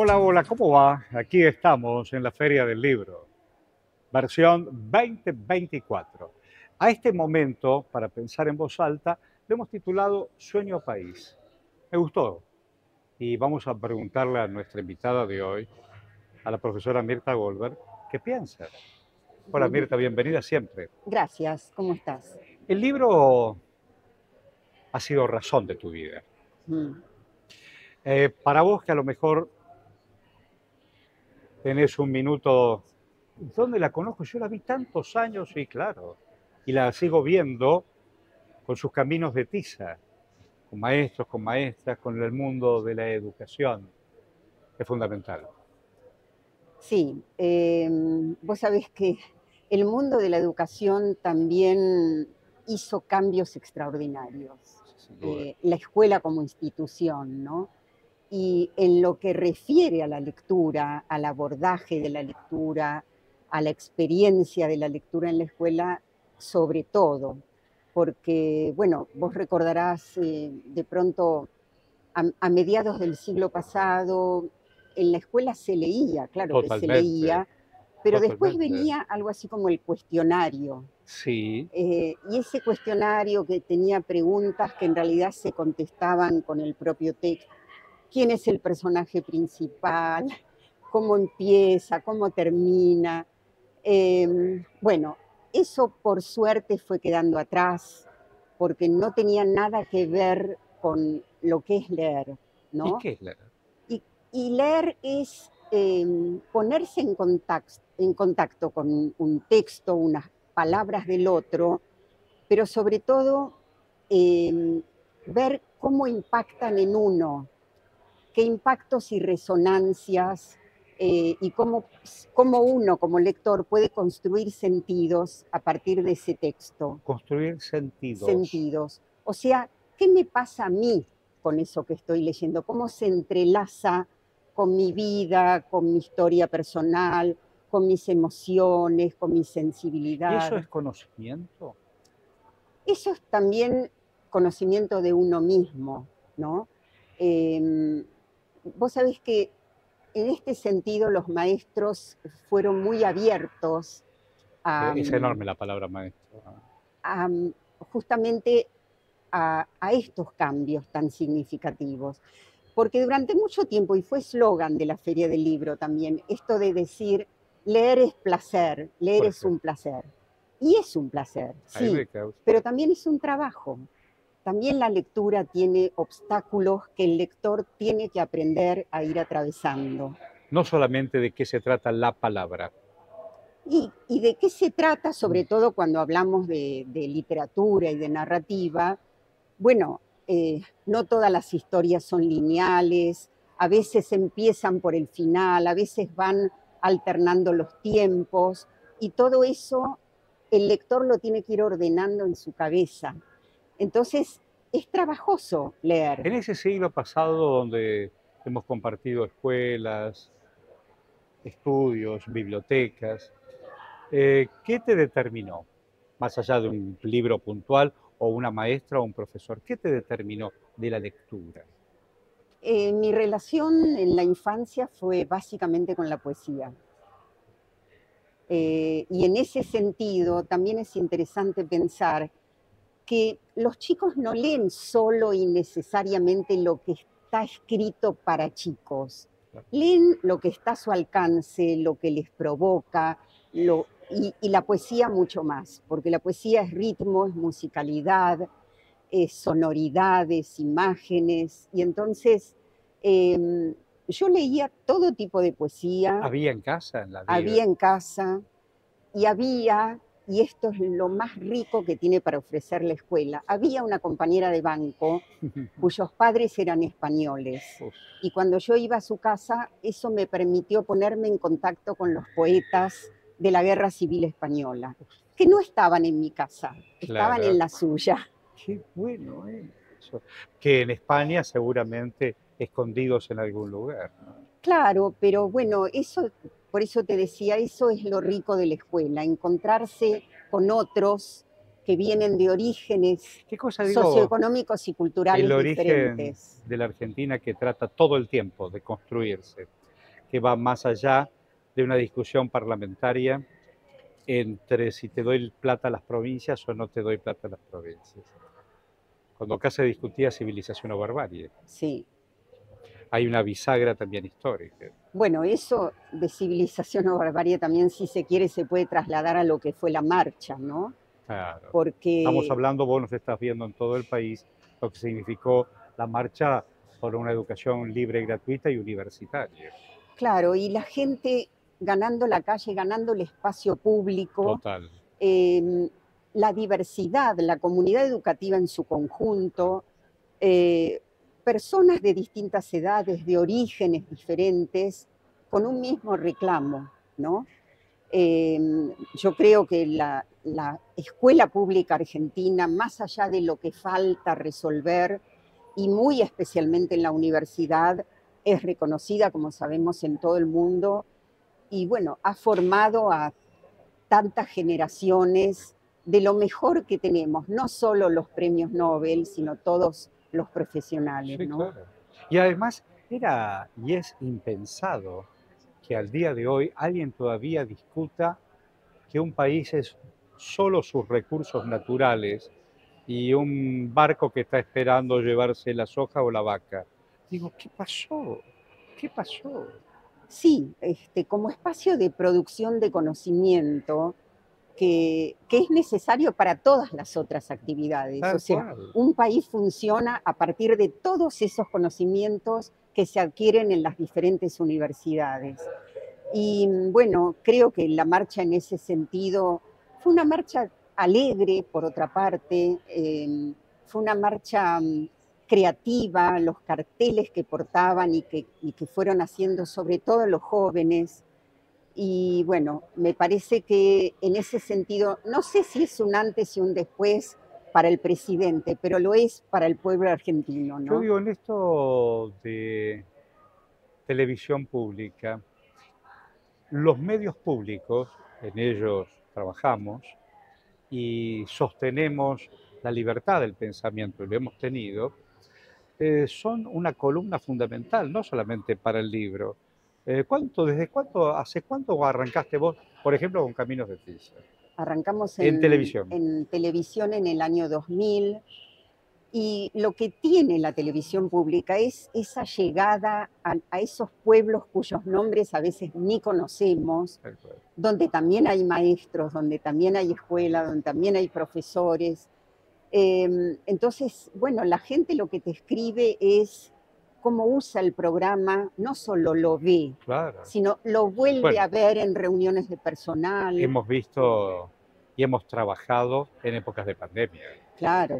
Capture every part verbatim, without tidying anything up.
Hola, hola, ¿cómo va? Aquí estamos en la Feria del Libro, versión veinte veinticuatro. A este momento, para pensar en voz alta, lo hemos titulado Sueño País. Me gustó y vamos a preguntarle a nuestra invitada de hoy, a la profesora Mirta Goldberg, ¿qué piensa? Hola Mirta, bienvenida siempre. Gracias, ¿cómo estás? El libro ha sido razón de tu vida. Mm. Eh, para vos que a lo mejor tenés un minuto. ¿Dónde la conozco? Yo la vi tantos años y claro, y la sigo viendo con sus caminos de tiza, con maestros, con maestras, con el mundo de la educación. Es fundamental. Sí, eh, vos sabés que el mundo de la educación también hizo cambios extraordinarios. Sin duda. Eh, la escuela como institución, ¿no? Y en lo que refiere a la lectura, al abordaje de la lectura, a la experiencia de la lectura en la escuela, sobre todo, porque, bueno, vos recordarás eh, de pronto a, a mediados del siglo pasado, en la escuela se leía, claro que se Totalmente, leía, pero después totalmente. venía algo así como el cuestionario. Sí, Eh, y ese cuestionario que tenía preguntas que en realidad se contestaban con el propio texto. ¿Quién es el personaje principal? ¿Cómo empieza? ¿Cómo termina? Eh, bueno, eso por suerte fue quedando atrás porque no tenía nada que ver con lo que es leer, ¿y ¿no? qué es la? Y, y leer es eh, ponerse en contacto, en contacto con un texto, unas palabras del otro, pero sobre todo eh, ver cómo impactan en uno, qué impactos y resonancias eh, y cómo, cómo uno como lector puede construir sentidos a partir de ese texto. Construir sentidos. Sentidos. O sea, ¿qué me pasa a mí con eso que estoy leyendo? ¿Cómo se entrelaza con mi vida, con mi historia personal, con mis emociones, con mi ¿Y eso sensibilidad? es conocimiento? Eso es también conocimiento de uno mismo, ¿no? Eh, vos sabés que en este sentido los maestros fueron muy abiertos a, Eh, es enorme la palabra maestro. a justamente a, a estos cambios tan significativos. Porque durante mucho tiempo, y fue eslogan de la Feria del Libro también, esto de decir, leer es placer, leer Por es un ejemplo, placer. Y es un placer, ahí sí, me causa. pero también es un trabajo. También la lectura tiene obstáculos que el lector tiene que aprender a ir atravesando. No solamente de qué se trata la palabra. ¿Y, y de qué se trata, sobre todo cuando hablamos de, de literatura y de narrativa? Bueno, eh, no todas las historias son lineales, a veces empiezan por el final, a veces van alternando los tiempos, y todo eso el lector lo tiene que ir ordenando en su cabeza. Entonces, es trabajoso leer. En ese siglo pasado donde hemos compartido escuelas, estudios, bibliotecas, eh, ¿qué te determinó? Más allá de un libro puntual o una maestra o un profesor, ¿qué te determinó de la lectura? Eh, mi relación en la infancia fue básicamente con la poesía. Eh, y en ese sentido también es interesante pensar que los chicos no leen solo y necesariamente lo que está escrito para chicos, leen lo que está a su alcance, lo que les provoca, lo, y, y la poesía mucho más, porque la poesía es ritmo, es musicalidad, es sonoridades, imágenes, y entonces eh, yo leía todo tipo de poesía, ¿Había en casa, en la vida? había en casa, y había, y esto es lo más rico que tiene para ofrecer la escuela, había una compañera de banco cuyos padres eran españoles. Uf, Y cuando yo iba a su casa, eso me permitió ponerme en contacto con los poetas de la Guerra Civil Española, que no estaban en mi casa, estaban en claro, la suya. qué bueno ¿eh? Eso. Que en España seguramente escondidos en algún lugar, ¿no? Claro, pero bueno, eso, por eso te decía, eso es lo rico de la escuela, encontrarse con otros que vienen de orígenes ¿Qué cosa digo? socioeconómicos y El culturales origen diferentes. de la Argentina que trata todo el tiempo de construirse. que va más allá de una discusión parlamentaria entre si te doy plata a las provincias o no te doy plata a las provincias. Cuando acá se discutía civilización o barbarie, Sí. hay una bisagra también histórica. Bueno, eso de civilización o barbarie también, si se quiere, se puede trasladar a lo que fue la marcha, ¿no? Claro. Estamos Porque, hablando, vos nos estás viendo en todo el país, lo que significó la marcha por una educación libre, gratuita y universitaria. claro, y la gente ganando la calle, ganando el espacio público, Total. eh, la diversidad, la comunidad educativa en su conjunto, eh, personas de distintas edades, de orígenes diferentes, con un mismo reclamo, ¿no? Eh, yo creo que la, la escuela pública argentina, más allá de lo que falta resolver, y muy especialmente en la universidad, es reconocida, como sabemos, en todo el mundo, y bueno, ha formado a tantas generaciones de lo mejor que tenemos, no solo los premios Nobel, sino todos los profesionales, Sí, ¿no? claro. Y además era y es impensado que al día de hoy alguien todavía discuta que un país es solo sus recursos naturales y un barco que está esperando llevarse la soja o la vaca. Digo, ¿qué pasó? ¿Qué pasó? Sí, este, como espacio de producción de conocimiento que, que es necesario para todas las otras actividades. O Tal sea, cual. un país funciona a partir de todos esos conocimientos que se adquieren en las diferentes universidades. Y bueno, creo que la marcha en ese sentido fue una marcha alegre, por otra parte, eh, fue una marcha mm, creativa, los carteles que portaban y que, y que fueron haciendo sobre todo los jóvenes. Y bueno, me parece que en ese sentido, no sé si es un antes y un después para el presidente, pero lo es para el pueblo argentino, Yo ¿no? digo, en esto de televisión pública, los medios públicos, en ellos trabajamos y sostenemos la libertad del pensamiento, y lo hemos tenido, eh, son una columna fundamental, no solamente para el libro. Eh, ¿cuánto, desde cuánto, hace cuánto arrancaste vos, por ejemplo, con Caminos de Tiza? Arrancamos En en, televisión. en televisión en el año dos mil y lo que tiene la televisión pública es esa llegada a, a esos pueblos cuyos nombres a veces ni conocemos, donde también hay maestros, donde también hay escuela, donde también hay profesores. Eh, entonces, bueno, la gente lo que te escribe es cómo usa el programa, no solo lo ve, Claro. sino lo vuelve Bueno, a ver en reuniones de personal. hemos visto y hemos trabajado en épocas de pandemia. Claro.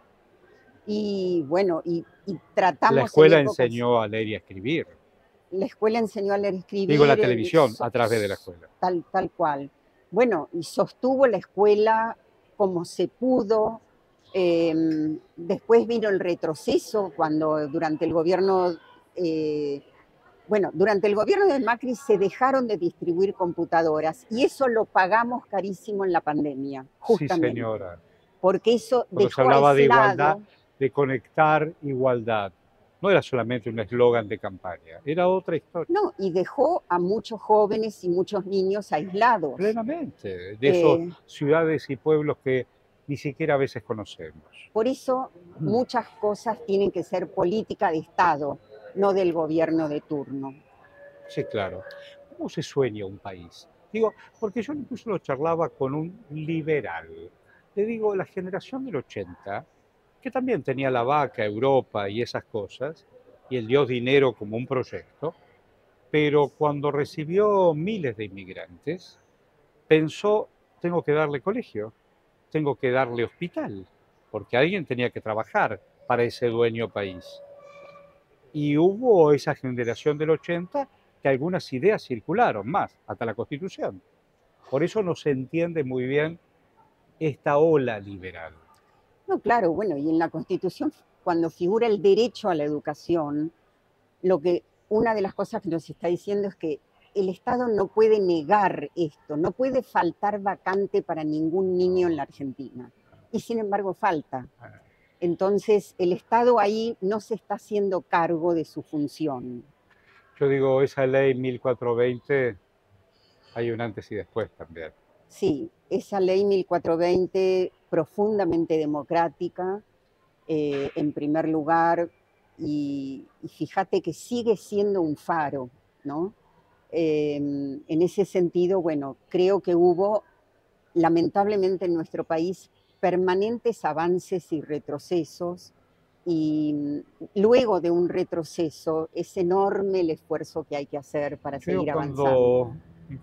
Y bueno, y, y La tratamos en escuela épocas, enseñó a leer y a escribir. la escuela enseñó a leer y Digo, la escribir, eh, televisión so- a través de la escuela. tal, tal cual. Bueno, y sostuvo la escuela como se pudo. Eh, después vino el retroceso cuando durante el gobierno, eh, bueno, durante el gobierno de Macri se dejaron de distribuir computadoras y eso lo pagamos carísimo en la pandemia, Sí, justamente, señora. porque eso Cuando se dejó hablaba de igualdad, aislado. de conectar igualdad, no era solamente un eslogan de campaña, era otra historia. No, y dejó a muchos jóvenes y muchos niños aislados. Plenamente, de esas Eh, ciudades y pueblos que ni siquiera a veces conocemos. por eso muchas cosas tienen que ser política de Estado, no del gobierno de turno. Sí, claro. ¿Cómo se sueña un país? Digo, porque yo incluso lo charlaba con un liberal. Le digo, la generación del ochenta, que también tenía la vaca, Europa y esas cosas, y el Dios dinero como un proyecto, pero cuando recibió miles de inmigrantes, pensó, tengo que darle colegio, tengo que darle hospital, porque alguien tenía que trabajar para ese dueño país. Y hubo esa generación del ochenta que algunas ideas circularon más, hasta la Constitución. Por eso no se entiende muy bien esta ola liberal. No, claro, bueno, y en la Constitución, cuando figura el derecho a la educación, lo que una de las cosas que nos está diciendo es que el Estado no puede negar esto, no puede faltar vacante para ningún niño en la Argentina. Y sin embargo falta. Entonces, el Estado ahí no se está haciendo cargo de su función. Yo digo, esa ley mil cuatrocientos veinte, hay un antes y después también. Sí, esa ley mil cuatrocientos veinte, profundamente democrática, eh, en primer lugar, y, y fíjate que sigue siendo un faro, ¿no? Eh, en ese sentido, bueno, creo que hubo, lamentablemente en nuestro país, permanentes avances y retrocesos, y luego de un retroceso es enorme el esfuerzo que hay que hacer para Yo digo, seguir avanzando. cuando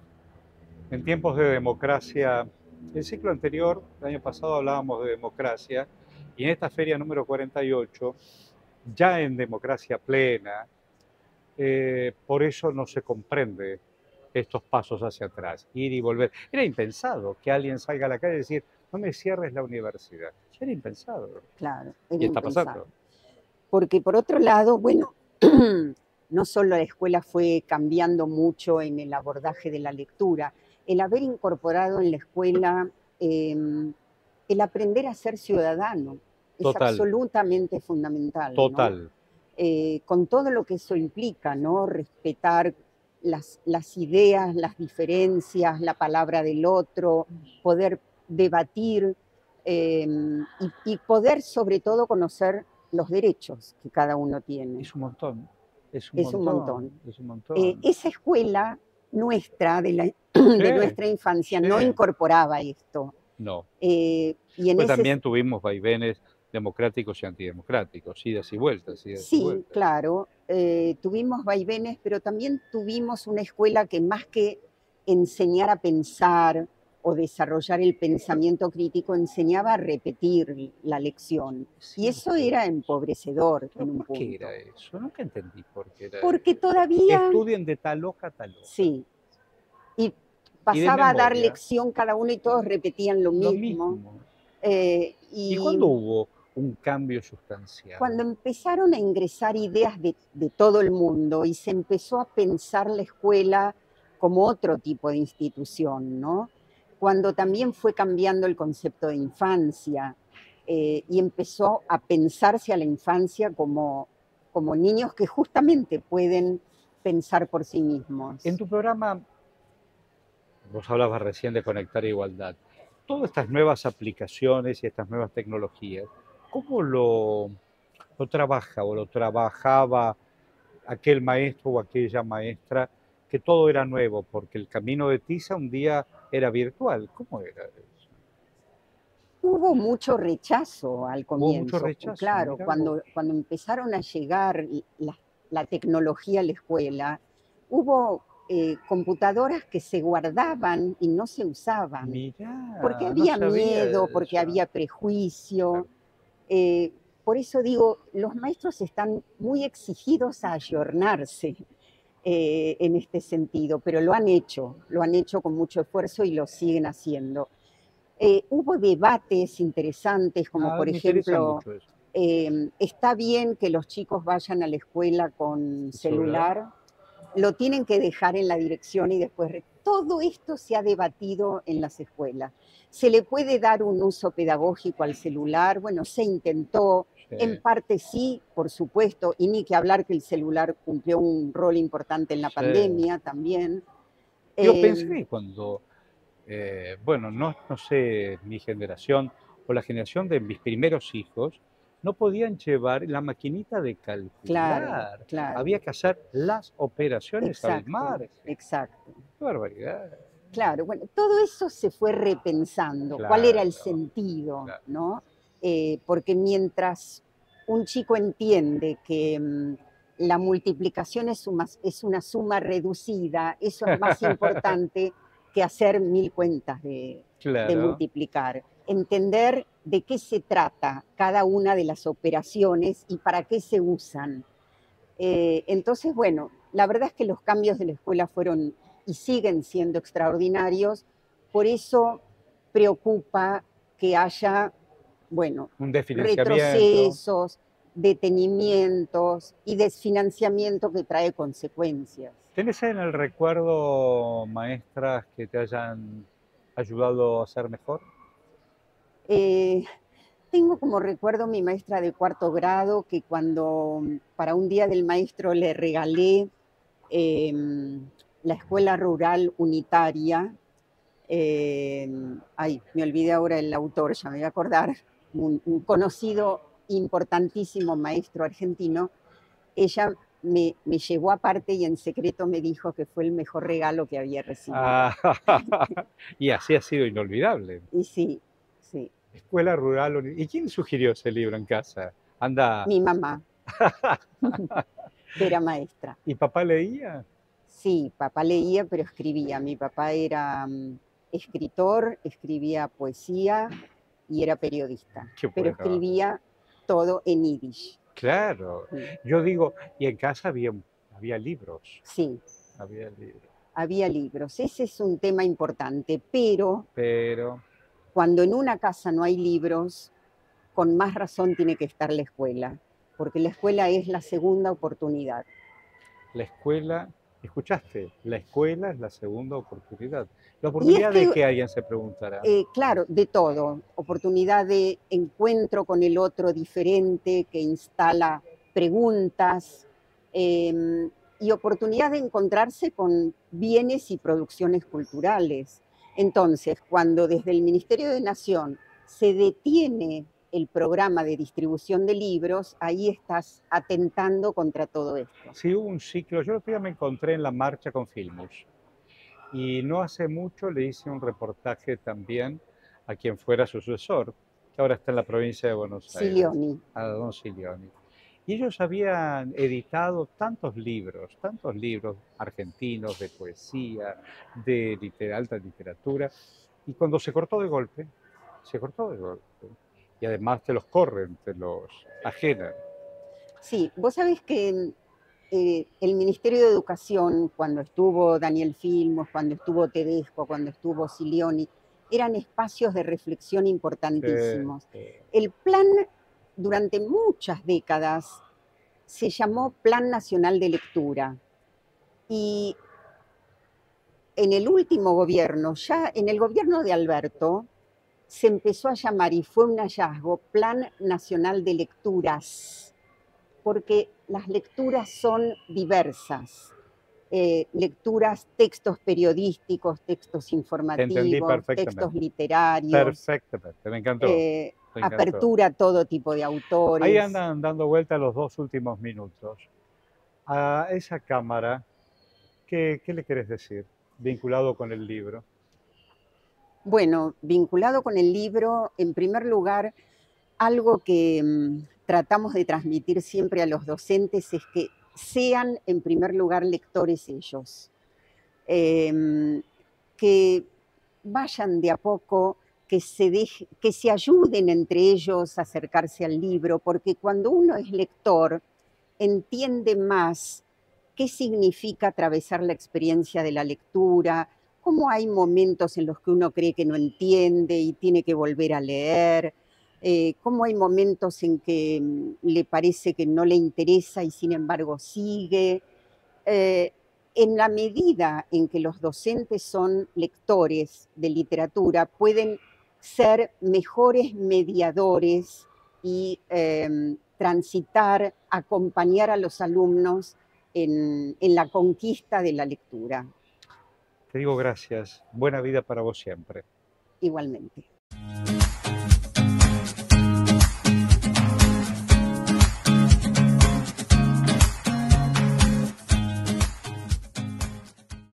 en tiempos de democracia, el ciclo anterior, el año pasado hablábamos de democracia, y en esta feria número cuarenta y ocho, ya en democracia plena, eh, por eso no se comprende estos pasos hacia atrás, ir y volver. Era impensado que alguien salga a la calle y decir, no me cierres la universidad. Era impensado. Claro, era Y está impensable. pasando. Porque por otro lado, bueno, no solo la escuela fue cambiando mucho en el abordaje de la lectura, el haber incorporado en la escuela eh, el aprender a ser ciudadano es Total, absolutamente fundamental, ¿no? total. Eh, con todo lo que eso implica, ¿no? Respetar las, las ideas, las diferencias, la palabra del otro, poder debatir eh, y, y poder sobre todo conocer los derechos que cada uno tiene. Es un montón. Es un Es un montón. montón. Es un Eh, montón. esa escuela nuestra, de, la, de Sí, nuestra infancia, no sí. incorporaba esto. No. Eh, y en Pues ese también tuvimos vaivenes democráticos y antidemocráticos, idas y vueltas, idas y Sí, vueltas. claro, eh, tuvimos vaivenes, pero también tuvimos una escuela que más que enseñar a pensar o desarrollar el pensamiento crítico, enseñaba a repetir la lección. Y eso Cierto. era empobrecedor ¿Pero en un por qué punto. era eso? Nunca entendí por qué era Porque eso. todavía, Estudien de tal hoja a tal hoja. sí, y Y de pasaba a dar memoria, lección cada uno y todos repetían lo lo mismo. mismo. Eh, ¿Y y cuándo hubo un cambio sustancial? cuando empezaron a ingresar ideas de, de todo el mundo y se empezó a pensar la escuela como otro tipo de institución, ¿no? Cuando también fue cambiando el concepto de infancia eh, y empezó a pensarse a la infancia como, como niños que justamente pueden pensar por sí mismos. En tu programa, vos hablabas recién de Conectar Igualdad. Todas estas nuevas aplicaciones y estas nuevas tecnologías, ¿cómo lo, lo trabaja o lo trabajaba aquel maestro o aquella maestra que todo era nuevo? Porque el camino de Tiza un día era virtual. ¿Cómo era eso? Hubo mucho rechazo al Hubo mucho comienzo, rechazo, claro, mirá vos. cuando, cuando empezaron a llegar la, la tecnología a la escuela, hubo eh, computadoras que se guardaban y no se usaban, porque Mirá, no había sabía miedo, porque eso. había prejuicio. Eh, por eso digo, los maestros están muy exigidos a ayornarse eh, en este sentido, pero lo han hecho, lo han hecho con mucho esfuerzo y lo siguen haciendo. Eh, hubo debates interesantes, como Ah, por me interesa ejemplo, mucho eso. eh, ¿está bien que los chicos vayan a la escuela con ¿El celular? celular? ¿Lo tienen que dejar en la dirección y después? Todo esto se ha debatido en las escuelas. ¿Se le puede dar un uso pedagógico al celular? Bueno, se intentó, Sí. en parte sí, por supuesto, y ni que hablar que el celular cumplió un rol importante en la Sí. pandemia también. Yo Eh, pensé que cuando, eh, bueno, no, no sé, mi generación o la generación de mis primeros hijos, no podían llevar la maquinita de claro, calcular. claro. Había que hacer las operaciones al Exacto, margen. exacto. Qué barbaridad. Claro, bueno, todo eso se fue repensando, cuál Claro, era el sentido, claro. ¿no? Eh, porque mientras un chico entiende que mm, la multiplicación es una, es una suma reducida, eso es más importante que hacer mil cuentas de, de Claro. multiplicar. Entender de qué se trata cada una de las operaciones y para qué se usan. Eh, entonces, bueno, la verdad es que los cambios de la escuela fueron y siguen siendo extraordinarios, por eso preocupa que haya, bueno, Un desfinanciamiento. retrocesos, detenimientos y desfinanciamiento que trae consecuencias. ¿Tenés en el recuerdo maestras que te hayan ayudado a ser mejor? Eh, tengo como recuerdo mi maestra de cuarto grado que cuando para un día del maestro le regalé eh, la Escuela Rural Unitaria. Eh, ay, me olvidé ahora el autor, ya me voy a acordar, un, un conocido, importantísimo maestro argentino. Ella me, me llevó aparte y en secreto me dijo que fue el mejor regalo que había recibido. Ah, y así ha sido inolvidable. Y sí, sí. Escuela Rural. Uni- ¿Y quién sugirió ese libro en casa? Anda. Mi mamá, que era maestra. ¿Y papá leía? Sí, papá leía, pero escribía. Mi papá era um, escritor, escribía poesía y era periodista. Qué Pero bueno. escribía todo en yiddish. Claro. Sí. Yo digo, y en casa había, había libros. Sí. Había libros. Había libros. Ese es un tema importante, pero, pero cuando en una casa no hay libros, con más razón tiene que estar la escuela, porque la escuela es la segunda oportunidad. La escuela, ¿escuchaste? La escuela es la segunda oportunidad. ¿La oportunidad es que, de qué alguien se preguntará? Eh, claro, de todo. Oportunidad de encuentro con el otro diferente, que instala preguntas, eh, y oportunidad de encontrarse con bienes y producciones culturales. Entonces, cuando desde el Ministerio de Nación se detiene el programa de distribución de libros, ahí estás atentando contra todo esto. Sí, hubo un ciclo. Yo el otro día me encontré en la marcha con Filmus. Y no hace mucho le hice un reportaje también a quien fuera su sucesor, que ahora está en la provincia de Buenos Aires. Silioni. A don Silioni. Y ellos habían editado tantos libros, tantos libros argentinos de poesía, de liter- alta literatura, y cuando se cortó de golpe, se cortó de golpe. Y además te los corren, te los ajenan. Sí, vos sabés que eh, el Ministerio de Educación, cuando estuvo Daniel Filmus, cuando estuvo Tedesco, cuando estuvo Silioni, eran espacios de reflexión importantísimos. Sí, sí. El plan, durante muchas décadas, se llamó Plan Nacional de Lectura. Y en el último gobierno, ya en el gobierno de Alberto, se empezó a llamar, y fue un hallazgo, Plan Nacional de Lecturas, porque las lecturas son diversas. Eh, lecturas, textos periodísticos, textos informativos, textos literarios. Perfectamente, me encantó. Eh, me encantó. Apertura a todo tipo de autores. Ahí andan dando vuelta los dos últimos minutos. A esa cámara, ¿qué, qué le querés decir, vinculado con el libro? Bueno, vinculado con el libro, en primer lugar, algo que mmm, tratamos de transmitir siempre a los docentes es que sean, en primer lugar, lectores ellos. Eh, que vayan de a poco, que se, deje, que se ayuden entre ellos a acercarse al libro, porque cuando uno es lector, entiende más qué significa atravesar la experiencia de la lectura, cómo hay momentos en los que uno cree que no entiende y tiene que volver a leer, eh, cómo hay momentos en que le parece que no le interesa y sin embargo sigue. Eh, en la medida en que los docentes son lectores de literatura, pueden ser mejores mediadores y eh, transitar, acompañar a los alumnos en, en la conquista de la lectura. Te digo gracias. Buena vida para vos siempre. Igualmente.